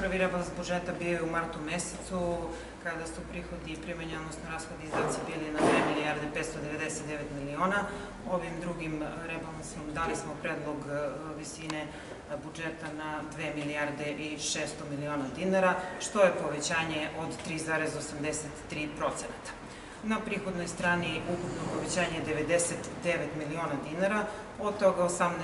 prvi rebalans budžeta bio je u martu mesecu, kada su prihodi i primanja, odnosno rashodi izdaci bili na 2 milijarde 599 miliona. Ovim drugim rebalansom dali smo predlog visine budžeta na 2 milijarde i 600 miliona dinara, što je povećanje od 3,83%. Na prihodnoj strani ukupno povećanje je 99 miliona dinara, od toga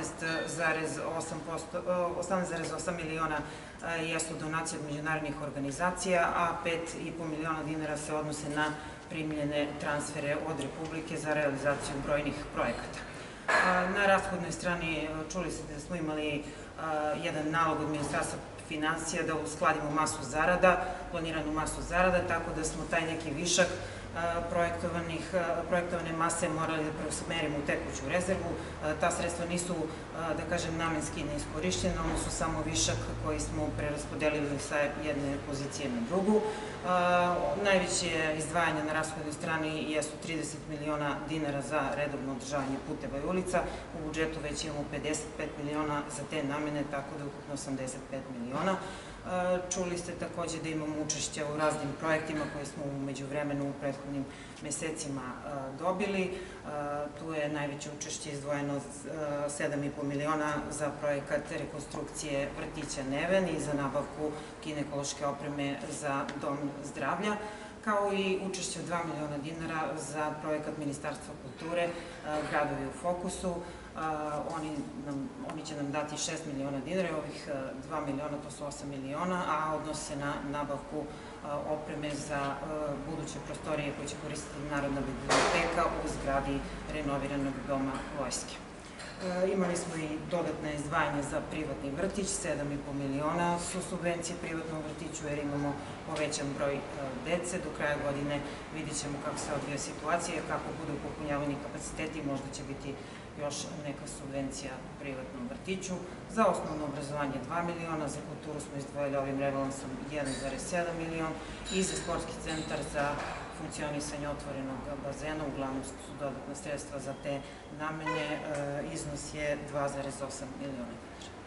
18,8 miliona jesu donacije od međunarodnih organizacija, a 5,5 miliona dinara se odnose na primljene transfere od Republike za realizaciju brojnih projekata. Na rashodnoj strani čuli ste da smo imali jedan nalog od Ministarstva finansija da uskladimo masu zarada, planiranu masu zarada, tako da smo taj neki višak projektovane mase morali da preusmerimo u tekuću rezervu. Ta sredstva nisu, da kažem, namenski neiskorišćena, ono su samo višak koji smo preraspodelili sa jedne pozicije na drugu. Najveće izdvajanje na rashodnoj strani jesu 30 miliona dinara za redovno održavanje puteva i ulica. U budžetu već imamo 55 miliona za te namene, tako da je ukupno 85 miliona. Čuli ste takođe da imamo učešće u raznim projektima koje smo u međuvremenu u prethodnim mesecima dobili. Tu je najveće učešće izdvojeno 7,5 miliona za projekat rekonstrukcije vrtića Neven i za nabavku ginekološke opreme za dom zdravlja, kao i učešće od 2 miliona dinara za projekat Ministarstva kulture Gradovi u fokusu. Oni će nam dati 6 miliona dinara, ovih 2 miliona to su 8 miliona, a odnose se na nabavku opreme za buduće prostorije koje će koristiti Narodna biblioteka u zgradi renoviranog doma vojske. Imali smo i dodatne izdvajanje za privatni vrtić, 7,5 miliona su subvencije privatnom vrtiću jer imamo povećan broj dece. Do kraja godine vidjet ćemo kako se odvija situacija, kako budu popunjavani kapaciteti, možda će biti još neka subvencija privatnom vrtiću. Za osnovno obrazovanje 2 miliona, za kulturu smo izdvojili ovim rebalansom 1,7 milion i za sportski centar za funkcionisanje otvorenog bazena, uglavnom su dodatna sredstva za te namene, iznos je 2,8 miliona dinara.